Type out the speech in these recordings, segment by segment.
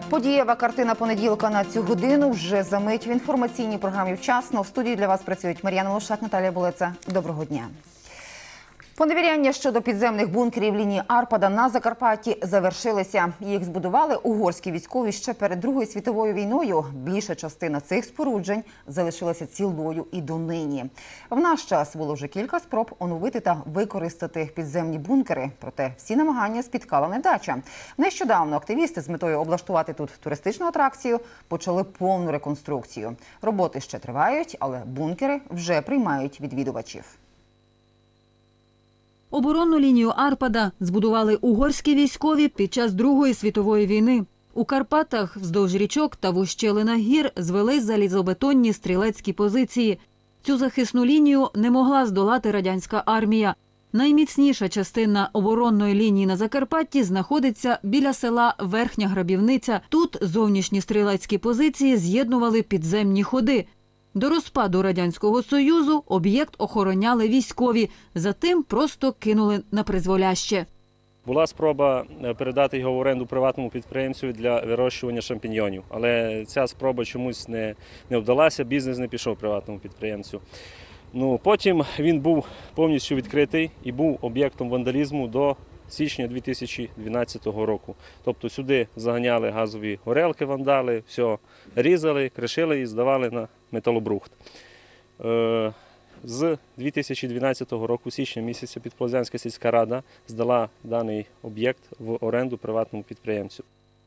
Подієва картина понеділка на цю годину вже за мить в інформаційній програмі «Вчасно». В студії для вас працюють Мар'яна Лошак, Наталія Болеца. Доброго дня. Поневіряння щодо підземних бункерів лінії Арпада на Закарпатті завершилися. Їх збудували угорські військові ще перед Другою світовою війною. Більша частина цих споруджень залишилася цілою і донині. В наш час було вже кілька спроб оновити та використати підземні бункери. Проте всі намагання спіткала невдача. Нещодавно активісти з метою облаштувати тут туристичну атракцію почали повну реконструкцію. Роботи ще тривають, але бункери вже приймають відвідувачів. Оборонну лінію Арпада збудували угорські військові під час Другої світової війни. У Карпатах вздовж річок та в ущелинах гір звелись залізобетонні стрілецькі позиції. Цю захисну лінію не могла здолати радянська армія. Найміцніша частина оборонної лінії на Закарпатті знаходиться біля села Верхня Грабівниця. Тут зовнішні стрілецькі позиції з'єднували підземні ходи. До розпаду Радянського Союзу об'єкт охороняли військові, затим просто кинули на призволяще. Була спроба передати його в оренду приватному підприємцю для вирощування шампіньйонів, але ця спроба чомусь не вдалася, бізнес не пішов приватному підприємцю. Потім він був повністю відкритий і був об'єктом вандалізму до січня 2012 року. Тобто сюди заганяли газові горелки, вандали, все різали, кришили і здавали на металобрухт. З 2012 року, січня місяця, Підполозянська сільська рада здала даний об'єкт в оренду приватному підприємцю.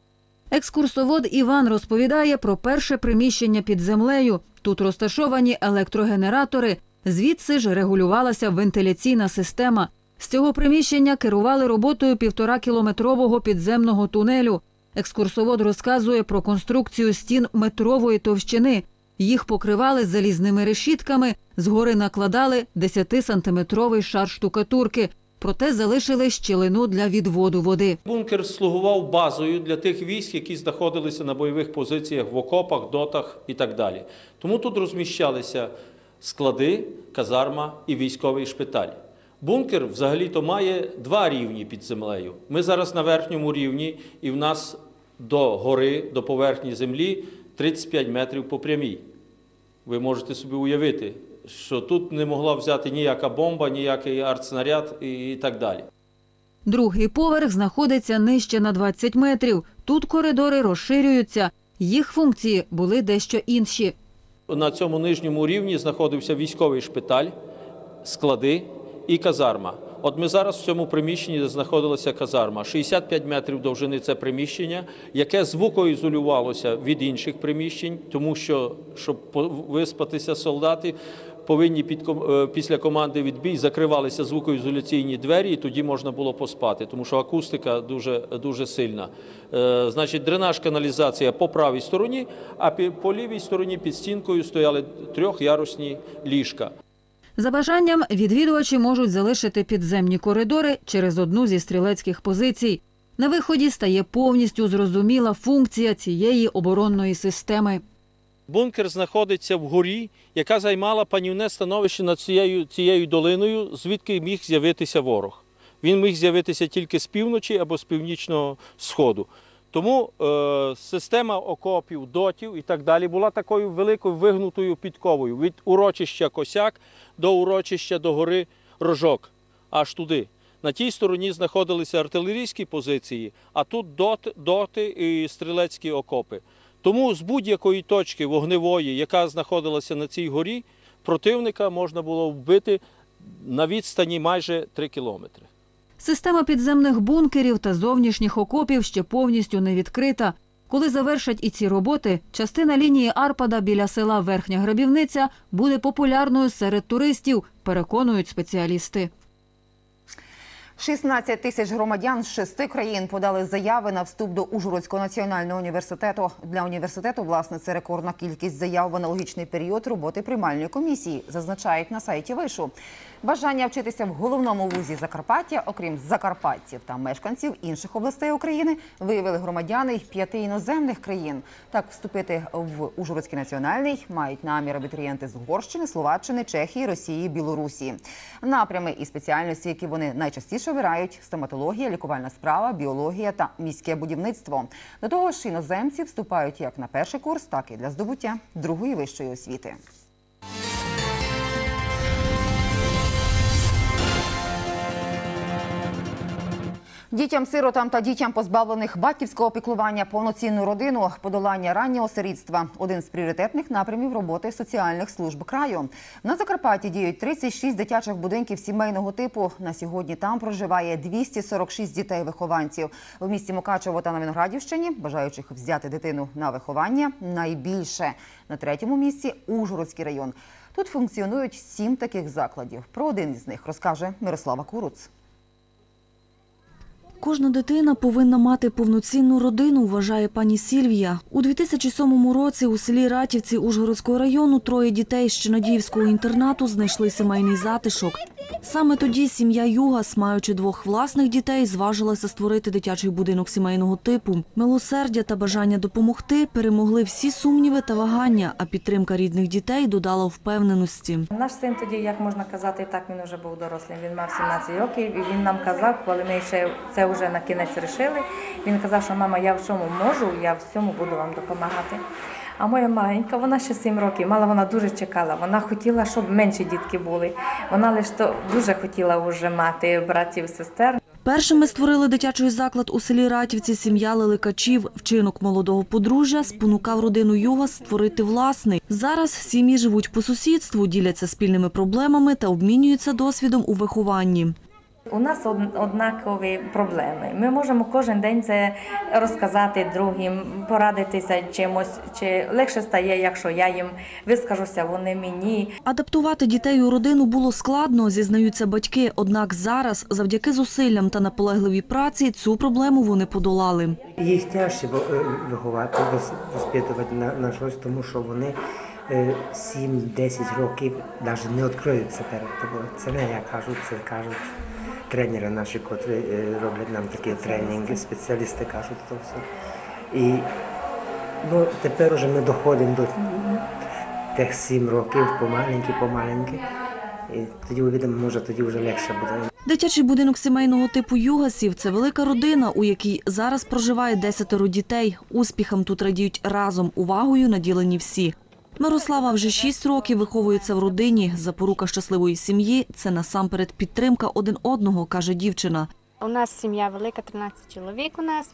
Екскурсовод Іван розповідає про перше приміщення під землею. Тут розташовані електрогенератори, звідси ж регулювалася вентиляційна система. З цього приміщення керували роботою 1,5-кілометрового підземного тунелю. Екскурсовод розказує про конструкцію стін метрової товщини. Їх покривали залізними решітками, згори накладали 10-сантиметровий шар штукатурки. Проте залишили щілину для відводу води. Бункер слугував базою для тих військ, які знаходилися на бойових позиціях в окопах, дотах і так далі. Тому тут розміщалися склади, казарма і військовий шпиталь. Бункер взагалі-то має два рівні під землею. Ми зараз на верхньому рівні, і в нас до гори, до поверхні землі 35 метрів по прямій. Ви можете собі уявити, що тут не могла взяти ніяка бомба, ніякий артснаряд і так далі. Другий поверх знаходиться нижче на 20 метрів. Тут коридори розширюються. Їх функції були дещо інші. На цьому нижньому рівні знаходився військовий шпиталь, склади і казарма. От ми зараз в цьому приміщенні, де знаходилася казарма. 65 метрів довжини це приміщення, яке звукоізолювалося від інших приміщень, тому що, щоб виспатися солдати, повинні після команди «Відбій» закривалися звукоізоляційні двері, і тоді можна було поспати, тому що акустика дуже сильна. Значить, дренаж, каналізація по правій стороні, а по лівій стороні під стінкою стояли трьохярусні ліжка. За бажанням відвідувачі можуть залишити підземні коридори через одну зі стрілецьких позицій. На виході стає повністю зрозуміла функція цієї оборонної системи. Бункер знаходиться в горі, яка займала панівне становище над цією долиною, звідки міг з'явитися ворог. Він міг з'явитися тільки з півночі або з північного сходу. Тому система окопів, дотів і так далі була такою великою вигнутою підковою від урочища Косяк до урочища до гори Рожок, аж туди. На тій стороні знаходилися артилерійські позиції, а тут доти і стрілецькі окопи. Тому з будь-якої точки вогневої, яка знаходилася на цій горі, противника можна було вбити на відстані майже 3 кілометри. Система підземних бункерів та зовнішніх окопів ще повністю не відкрита. Коли завершать і ці роботи, частина лінії Арпада біля села Верхня Грабівниця буде популярною серед туристів, переконують спеціалісти. 16 тисяч громадян з 6 країн подали заяви на вступ до Ужгородського національного університету. Для університету, власне, це рекордна кількість заяв в аналогічний період роботи приймальної комісії, зазначають на сайті вишу. Бажання вчитися в головному вузі Закарпаття, окрім закарпатців та мешканців інших областей України, виявили громадяни 5 іноземних країн. Так, вступити в Ужгородський національний мають намір абітурієнти з Угорщини, Словаччини, Чехії, Росії, Білорусі. Напрями і спеціальності, які вони найчастіше що обирають стоматологія, лікувальна справа, біологія та міське будівництво. До того ж, іноземці вступають як на перший курс, так і для здобуття другої вищої освіти. Дітям-сиротам та дітям, позбавлених батьківського піклування, повноцінну родину, подолання раннього сирітства – один з пріоритетних напрямів роботи соціальних служб краю. На Закарпатті діють 36 дитячих будинків сімейного типу. На сьогодні там проживає 246 дітей-вихованців. В місті Мукачево та на Виноградівщині бажаючих взяти дитину на виховання найбільше. На третьому місці – Ужгородський район. Тут функціонують 7 таких закладів. Про один із них розкаже Мирослава Куруц. Кожна дитина повинна мати повноцінну родину, вважає пані Сільвія. У 2007 році у селі Ратівці Ужгородського району 3 дітей з Чинадіївського інтернату знайшли сімейний затишок. Саме тоді сім'я Югас, маючи 2 власних дітей, зважилася створити дитячий будинок сімейного типу. Милосердя та бажання допомогти перемогли всі сумніви та вагання, а підтримка рідних дітей додала впевненості. Наш син тоді, як можна казати, так він вже був дорослим. Він мав 17 років і він нам казав, коли ми ще це вже на кінець рішили, він казав, що мама, я в чому можу, я в цьому буду вам допомагати. А моя маленька, вона ще 7 років, вона дуже чекала, вона хотіла, щоб менші дітки були. Вона лише дуже хотіла вже мати братів, сестер. Першими створили дитячий заклад у селі Ратівці сім'я Леликачів. Вчинок молодого подружжя спонукав родину Югас створити власний. Зараз сім'ї живуть по сусідству, діляться спільними проблемами та обмінюються досвідом у вихованні. У нас однакові проблеми. Ми можемо кожен день це розказати другим, порадитися чимось. Чи легше стає, якщо я їм вискажуся, вони мені. Адаптувати дітей у родину було складно, зізнаються батьки. Однак зараз, завдяки зусиллям та наполегливій праці, цю проблему вони подолали. Їх тяжче виховати, воспитувати на щось, тому що вони 7-10 років навіть не відкриються перед тобою. Це не я кажу, це кажуть тренери наші, котрі роблять нам такі тренінги, спеціалісти кажуть то все. І тепер вже ми доходимо до тих 7 років помаленьки. І тоді увидимо, може тоді вже легше буде. Дитячий будинок сімейного типу Югасів – це велика родина, у якій зараз проживає 10 дітей. Успіхам тут радіють разом, увагою наділені всі. Мирослава вже 6 років виховується в родині. Запорука щасливої сім'ї – це насамперед підтримка один одного, каже дівчина. У нас сім'я велика, 13 чоловік у нас.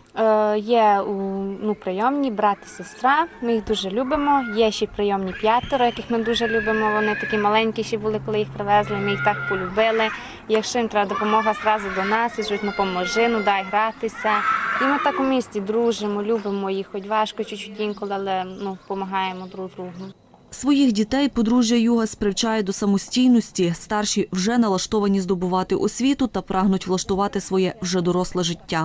Є прийомні брат і сестра, ми їх дуже любимо. Є ще прийомні 5, яких ми дуже любимо. Вони такі маленькі ще були, коли їх привезли, ми їх так полюбили. Якщо їм треба допомога, одразу до нас, і кажуть, поможи, дай гратися. І ми так у місті дружимо, любимо їх, хоч важко чуть-чуть інколи, але допомагаємо друг другу. Своїх дітей подружжя Югас привчає до самостійності. Старші вже налаштовані здобувати освіту та прагнуть влаштувати своє вже доросле життя.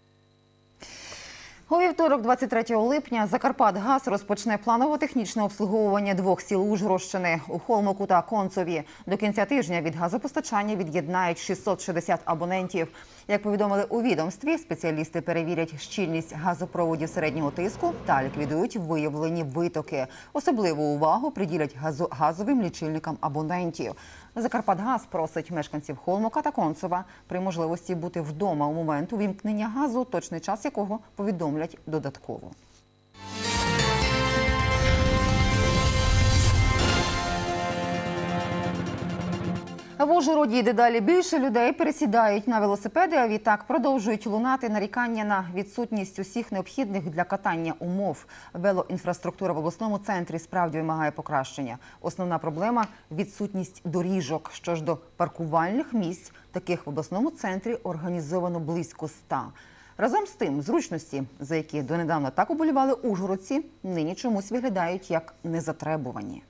У вівторок, 23 липня, Закарпатгаз розпочне планово-технічне обслуговування 2 сіл Ужгородщини – у Холмоку та Концові. До кінця тижня від газопостачання від'єднають 660 абонентів. Як повідомили у відомстві, спеціалісти перевірять щільність газопроводів середнього тиску та ліквідують виявлені витоки. Особливу увагу приділять газовим лічильникам абонентів. Закарпатгаз просить мешканців Холмока та Концова при можливості бути вдома у момент увімкнення газу, точний час якого повідомлять додатково. В Ужгороді дедалі більше людей пересідають на велосипеди, а відтак продовжують лунати нарікання на відсутність усіх необхідних для катання умов. Велоінфраструктура в обласному центрі справді вимагає покращення. Основна проблема – відсутність доріжок. Що ж до паркувальних місць, таких в обласному центрі організовано близько 100. Разом з тим, зручності, за які донедавна так уболівали ужгородці, нині чомусь виглядають як незатребувані.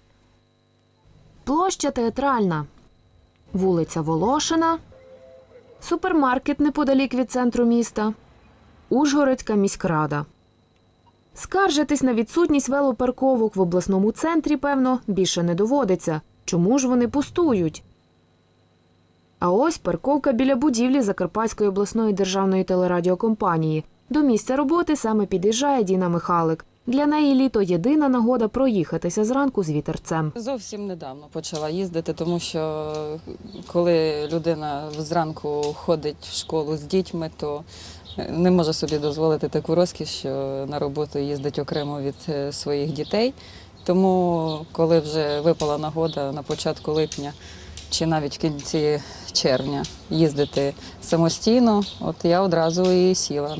Площа Театральна, вулиця Волошина, супермаркет неподалік від центру міста, Ужгородська міськрада. Скаржитись на відсутність велопарковок в обласному центрі, певно, більше не доводиться. Чому ж вони пустують? А ось парковка біля будівлі Закарпатської обласної державної телерадіокомпанії. До місця роботи саме під'їжджає Діна Михалик. Для неї літо – єдина нагода проїхатися зранку з вітерцем. Зовсім недавно почала їздити, тому що коли людина зранку ходить в школу з дітьми, то не може собі дозволити таку розкіш, що на роботу їздить окремо від своїх дітей. Тому, коли вже випала нагода на початку липня чи навіть в кінці червня їздити самостійно, от я одразу і сіла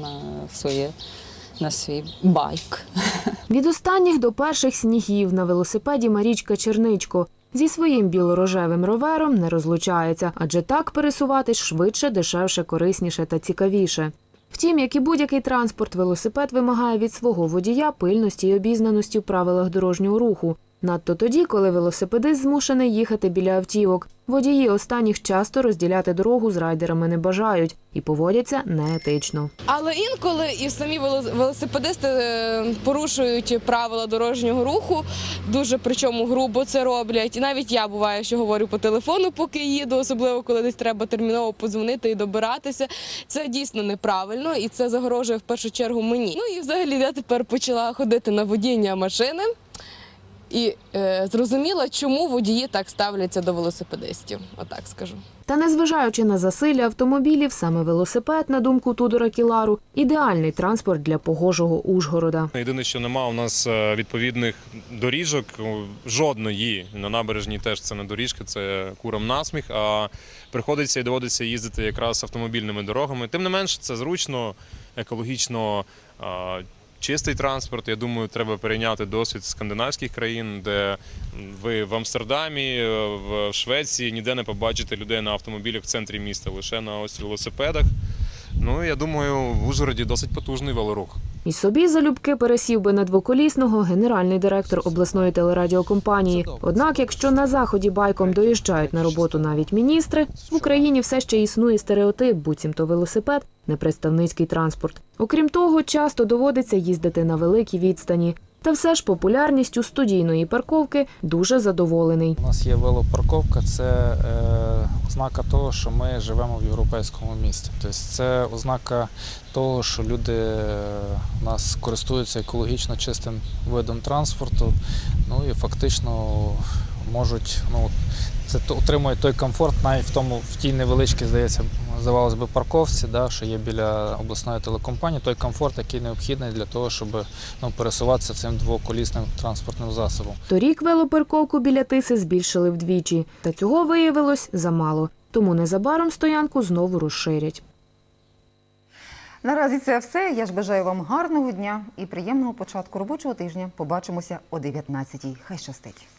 на свій байк. Від останніх до перших снігів на велосипеді Марічка Черничко зі своїм білорожевим ровером не розлучається, адже так пересуватись швидше, дешевше, корисніше та цікавіше. Втім, як і будь-який транспорт, велосипед вимагає від свого водія пильності й обізнаності в правилах дорожнього руху. Надто тоді, коли велосипедист змушений їхати біля автівок. Водії останніх часто розділяти дорогу з райдерами не бажають і поводяться неетично. Але інколи і самі велосипедисти порушують правила дорожнього руху, дуже причому грубо це роблять. І навіть я буває, що говорю по телефону, поки їду, особливо коли десь треба терміново подзвонити і добиратися. Це дійсно неправильно і це загрожує в першу чергу мені. Ну і взагалі я тепер почала ходити на водіння машини. І зрозуміла, чому водії так ставляться до велосипедистів, отак скажу. Та незважаючи на засилля автомобілів, саме велосипед, на думку Тудора Кілару, ідеальний транспорт для погожого Ужгорода. Єдине, що немає у нас відповідних доріжок, жодної, на набережній теж це не доріжки, це курам насміх, а приходиться і доводиться їздити якраз автомобільними дорогами. Тим не менш, це зручно, екологічно, чистий транспорт. Я думаю, треба перейняти досвід скандинавських країн, де ви в Амстердамі, в Швеції ніде не побачите людей на автомобілях в центрі міста, лише на ось велосипедах. Ну, я думаю, в Ужгороді досить потужний велорух. І собі залюбки пересів би на двоколісного генеральний директор обласної телерадіокомпанії. Однак, якщо на Заході байком доїжджають на роботу навіть міністри, в Україні все ще існує стереотип, буцімто велосипед – непредставницький транспорт. Окрім того, часто доводиться їздити на великій відстані. Та все ж популярністю студійної парковки дуже задоволений. У нас є велопарковка, це ознака того, що ми живемо в європейському місті. Тобто це ознака того, що люди у нас користуються екологічно чистим видом транспорту, ну і фактично можуть, це отримують той комфорт навіть в тій невеличкій, здається, здавалось би, парковці, що є біля обласної телекомпанії, той комфорт, який необхідний для того, щоб пересуватися цим двоколісним транспортним засобом. Торік велопарковку біля Тиси збільшили вдвічі, та цього виявилось замало. Тому незабаром стоянку знову розширять. Наразі це все. Я ж бажаю вам гарного дня і приємного початку робочого тижня. Побачимося о 19-й. Хай щастить.